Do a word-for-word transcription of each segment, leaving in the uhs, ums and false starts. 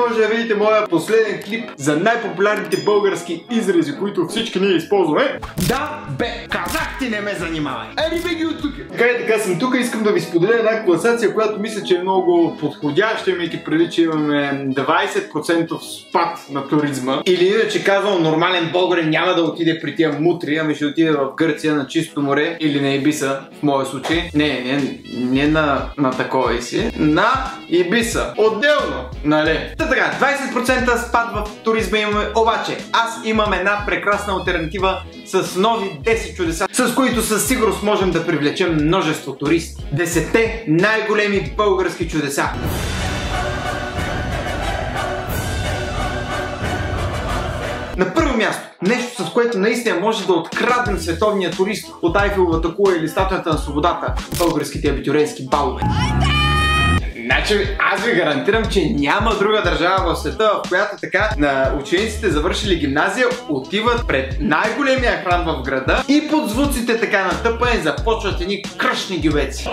може да видите моя последен клип за най-популярните български изрази, които всички ние използваме. Да, бе, казах ти, не ме занимавай. Ели беги от тук. Така и така съм тук, искам да ви споделя една класация, която мисля, че е много подходяща, имайки преди, че имаме двайсет процента спад на туризма. Или иначе казвам, нормален българин няма да отиде при тия мутри, ами ще отиде в Гърция на чисто море или на Ибиса, в моя случай. Не, не, не на, на такова и си. На Ибиса. Отделно, нали? Та така, двайсет процента спад в туризма имаме, обаче аз имам една прекрасна алтернатива с нови десет чудеса, с които със сигурност можем да привлечем множество туристи. десетте най-големи български чудеса. На първо място, нещо с което наистина може да откраднем световния турист от Айфеловата кула или статуята на свободата, българските абитюриентски балове. Значи, аз ви гарантирам, че няма друга държава в света, в която така на учениците завършили гимназия отиват пред най-големия храм в града и под звуците така на тъпане започват едни кръшни гювеци.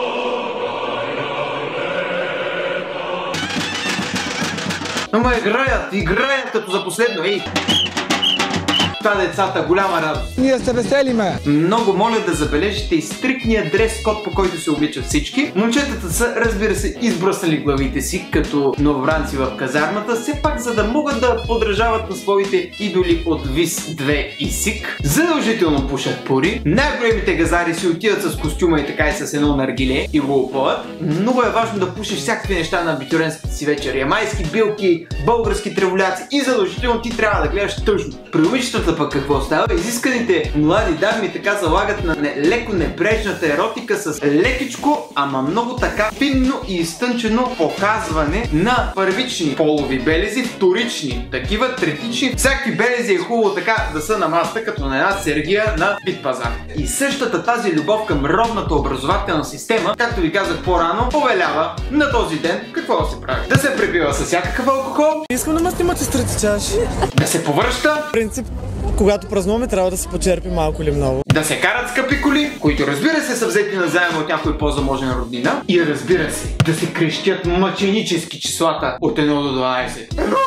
Ама играят, играят като за последно, ей! Това децата голяма радост. Ние се веселиме! Много моля да забележите и стриктния дрес код, по който се обличат всички. Момчетата са, разбира се, избръснали главите си като новобранци в казармата, все пак за да могат да подражават на своите идоли от ВИС две и СИК. Задължително пушат пури. Най-големите газари си отиват с костюма и така и с едно наргиле и го опъват. Много е важно да пушиш всякакви неща на абитюриентската си вечер. Ямайски билки, български треволяци и задължително ти трябва да гледаш тъжно. При момичетата пък какво става? Изисканите млади дами така залагат на не, леко небрежната еротика с лекичко, ама много така финно и изтънчено показване на първични полови белези, вторични, такива третични. Всякакви белези е хубаво така да са на масата, като на една сергия на бит пазар. И същата тази любов към родната образователна система, както ви казах по-рано, повелява на този ден какво да се прави? Да се препива с всякакъв алкохол. Искам да мастимате с трите чаши. Да се повръща. Принцип, когато празнуваме, трябва да се почерпи малко или много. Да се карат скъпи коли, които разбира се са взети на заем от някой по-заможен роднина. И разбира се, да се крещят мъченически числата от едно до дванайсет. Едно!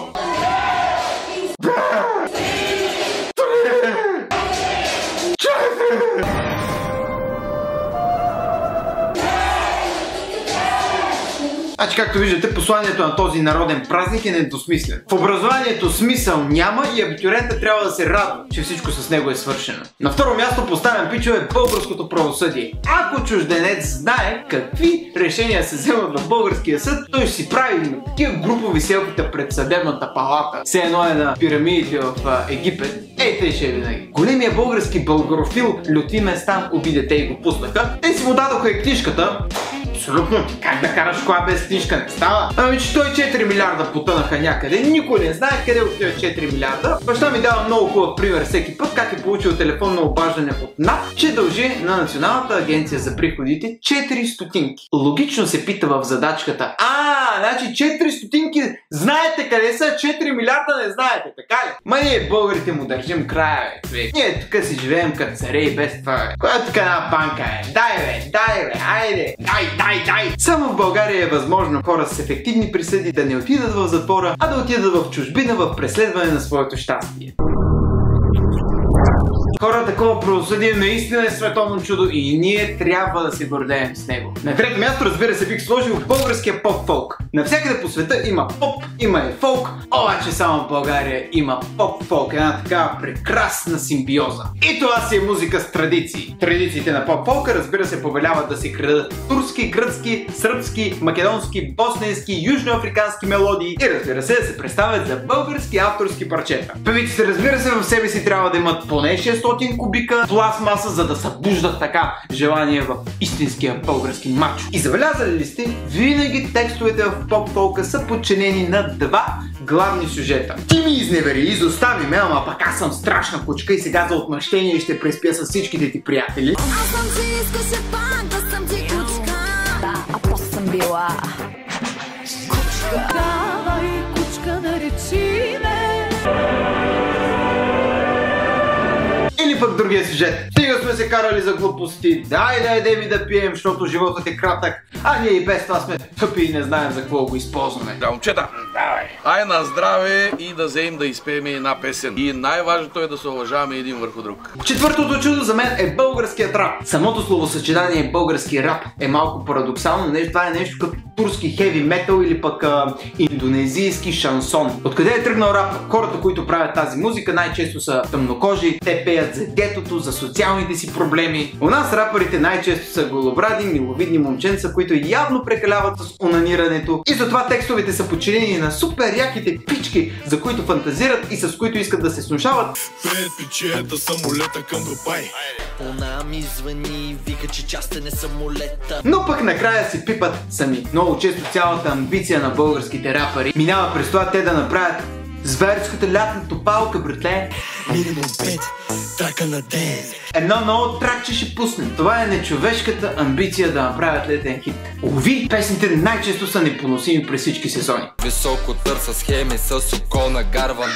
Значи, както виждате, посланието на този народен празник е недосмислен. В образованието смисъл няма и абитюриентът трябва да се радва, че всичко с него е свършено. На второ място поставям пичове българското правосъдие. Ако чужденец знае какви решения се вземат в българския съд, той ще си прави такива групови селфита пред съдебната палата. Все едно е на пирамидите в Египет. Ей, тъй ще е винаги. Големия български българофил Лютви Местан уби дете и го пуснаха. Те си му дадоха и книжката. Абсолютно, как да караш кола без книжка не става? Ами че сто и четири милиарда потънаха някъде, никой не знае къде отиват четири милиарда. Баща ми дава много хубав пример всеки път как е получил телефонно обаждане от НАП, че дължи на Националната агенция за приходите четири стотинки. Логично се пита в задачката: а, значи четири стотинки знаете къде са, четири милиарда не знаете, така ли? Ма ние българите му държим края, бе, човек. Ние тук си живеем като царе и без това, бе. Коя тук една банка е? Дай, бе, дай, бе, айде, дай, дай, дай. Само в България е възможно хора с ефективни присъди да не отидат в затвора, а да отидат в чужбина в преследване на своето щастие. Хора, такова правосъдие наистина е световно чудо и ние трябва да се гордеем с него. На трето място, разбира се, бих сложил българския поп-фолк. Навсякъде по света има поп, има и фолк, обаче само в България има поп-фолк, една такава прекрасна симбиоза. И това си е музика с традиции. Традициите на поп-фолка, разбира се, повеляват да се крадат турски, гръцки, сръбски, македонски, босненски, южноафрикански мелодии и разбира се да се представят за български авторски парчета. Певиците, разбира се, в себе си трябва да имат поне шестстотин кубика пластмаса, за да събуждат така желание в истинския български мачо. И забелязали ли сте, винаги текстовете в поп-фолка са подчинени на два главни сюжета. Ти ми изневери, изостави ме, ама пък аз съм страшна кучка и сега за отмъщение ще преспя с всичките ти приятели. Аз съм ти искаше пак да съм ти кучка. Да, а после съм била кучка. Давай кучка да речи ме. Или пък другия сюжет. Ти Стига сме се карали за глупости, дай да едем и да пием, защото животът е кратък, а ние и без това сме тъпи и не знаем за какво го използваме. Да, момчета, давай. Ай на здраве и да вземем да изпеем една песен. И най-важното е да се уважаваме един върху друг. Четвъртото чудо за мен е българският рап. Самото словосъчетание български рап е малко парадоксално, нещо, това е нещо като турски хеви метал или пък а, индонезийски шансон. Откъде е тръгнал рап? Хората, които правят тази музика, най-често са тъмнокожи, те пеят за гетото, за социалните си проблеми. У нас рапърите най-често са голобради, миловидни момченца, които явно прекаляват с онанирането и затова текстовете са подчинени на супер яките пички, за които фантазират и с които искат да се снушават. Пред печета самолета към Дубай. Она ми звъни и вика, че частен е самолета. Но пък накрая си пипат сами. Много често цялата амбиция на българските рапъри минава през това те да направят зверската лятна топалка, братле. Минимум пет трака на ден. Едно ново тракче ще пуснем. Това е нечовешката амбиция да направят летен хит. Уви, песните най-често са непоносими през всички сезони. Високо търса схеми с око на гарван.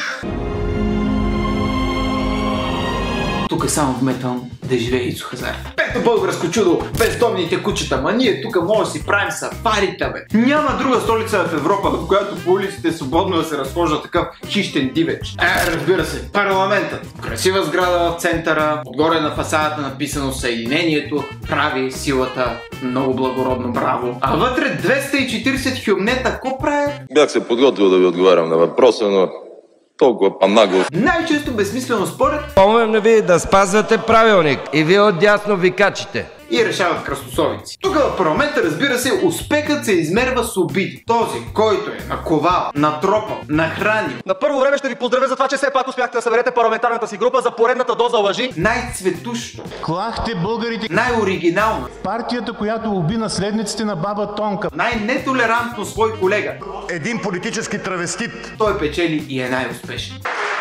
Тук е само в метал да живее Ицо Хазар. Пето българско чудо, бездомните кучета. Ма ние тук може да си правим сафарита, бе. Няма друга столица в Европа, в която по улиците свободно да се разхожда такъв хищен дивеч. Е, разбира се, парламентът. Красива сграда в центъра, отгоре на фасадата написано Съединението прави силата. Много благородно, браво. А вътре двеста и четиридесет хюмнета, ко правят? Бях се подготвил да ви отговарям на въпроса, но толкова панагло. Най-често безсмислено според Помням на ви да спазвате правилник и вие отдясно викачите. И решават кръстосовици. Тук в парламента, разбира се, успехът се измерва с обиди. Този, който е наковал, натропал, нахранил. На първо време ще ви поздравя за това, че все пак успяхте да съберете парламентарната си група за поредната доза лъжи. Най-цветущо, клахте българите, най-оригинално, партията, която уби наследниците на баба Тонка, най-нетолерантно свой колега. един политически травестит. Той печели и е най-успешен.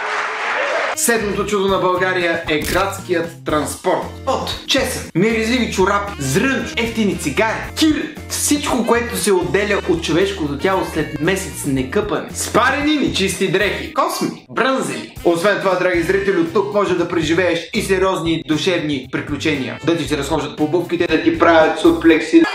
Седмото чудо на България е градският транспорт. От чесън, миризливи чорапи, зрънч, ефтини цигари, кир, всичко, което се отделя от човешкото тяло след месец некъпане. Спарени нечисти дрехи, косми, брънзели. Освен това, драги зрители, от тук може да преживееш и сериозни душевни приключения. Да ти се разхождат по обувките, да ти правят суплекси,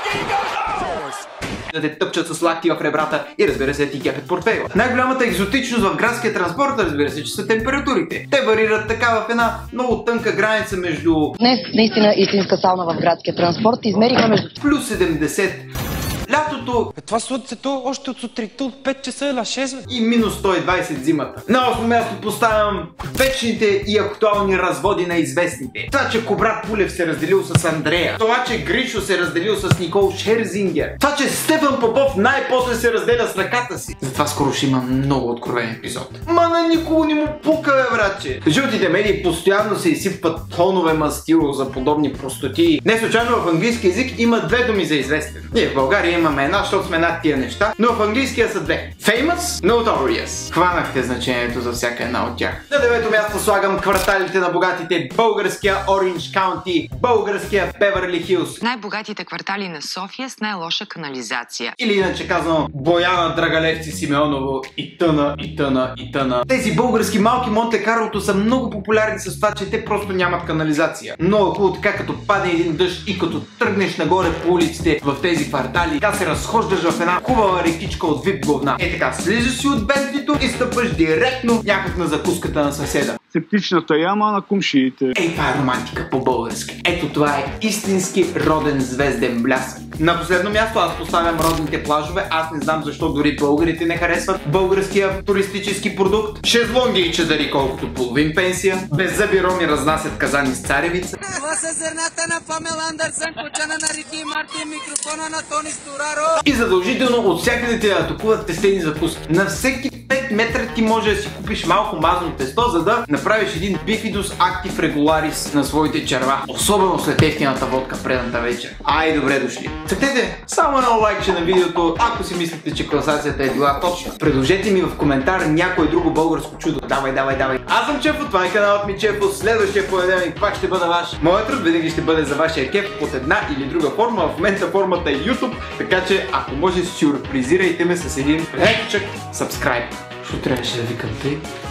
да те тъпчат с лакти в ребрата и, разбира се, да ти кепят портфейла. Най-голямата екзотичност в градския транспорт, разбира се, че са температурите. Те варират така в една много тънка граница между... Днес наистина истинска сауна в градския транспорт. Измерихме между... плюс седемдесет. Лятото... Е, това слънцето още от сутринта от пет часа е на шест. И минус сто и двайсет зимата. На осмо място поставям вечните и актуални разводи на известните. Това, че Кобрат Пулев се разделил с Андрея. Това, че Гришо се разделил с Никол Шерзингер. Това, че Стефан Попов най-после се разделя с ръката си. Затова скоро ще има много откровен епизод. Ма на никого не му пука, бе, братче. Жълтите медии постоянно се изсипват тонове мастило за подобни простоти. Не случайно в английски език има две думи за известен. Ние в България имаме една, защото сме над тия неща, но в английския са две. Famous, notorious. Хванахте значението за всяка една от тях. На девето място слагам кварталите на богатите, българския Ориндж Каунти, българския Беверли Хилс. Най-богатите квартали на София с най-лоша канализация. Или иначе казано, Бояна, Драгалевци, Симеоново и тъна, и тъна, и тъна. Тези български малки Монте Карлото са много популярни с това, че те просто нямат канализация. Много хубаво така, като падне един дъжд и като тръгнеш нагоре по улиците в тези квартали, така се разхождаш в една хубава рекичка от вип говна. Е така, слизаш си от бентлито и стъпваш директно някак на закуската на съседа. Септичната яма на кумшиите. Ей, това е романтика по-български. Ето това е истински роден звезден блясък. На последно място аз поставям родните плажове. Аз не знам защо дори българите не харесват българския туристически продукт. Шезлонги и чадъри колкото половин пенсия. Беззъби роми разнасят казани с царевица. Това са зърната на Памел Андерсън, кочана на Рики Мартин, микрофона на Тони Стораро. И задължително от всякъде те атакуват тестени закуски. На всеки пет метра ти може да си купиш малко мазно тесто, за да направиш един бифидус актив регуларис на своите черва. Особено след ефтината водка предната вечер. Ай, добре дошли. Цъкнете само едно лайкче на видеото, ако си мислите, че класацията е била точна. Предложете ми в коментар някое друго българско чудо. Давай, давай, давай. Аз съм Чефо, това е каналът ми Чефо. Следващия понеделник пак ще бъда ваш. Моят труд винаги ще бъде за вашия кеф под една или друга форма. В момента формата е YouTube, така че ако може сюрпризирайте ме с един лайкчък, subscribe. Що трябваше да викам тъй?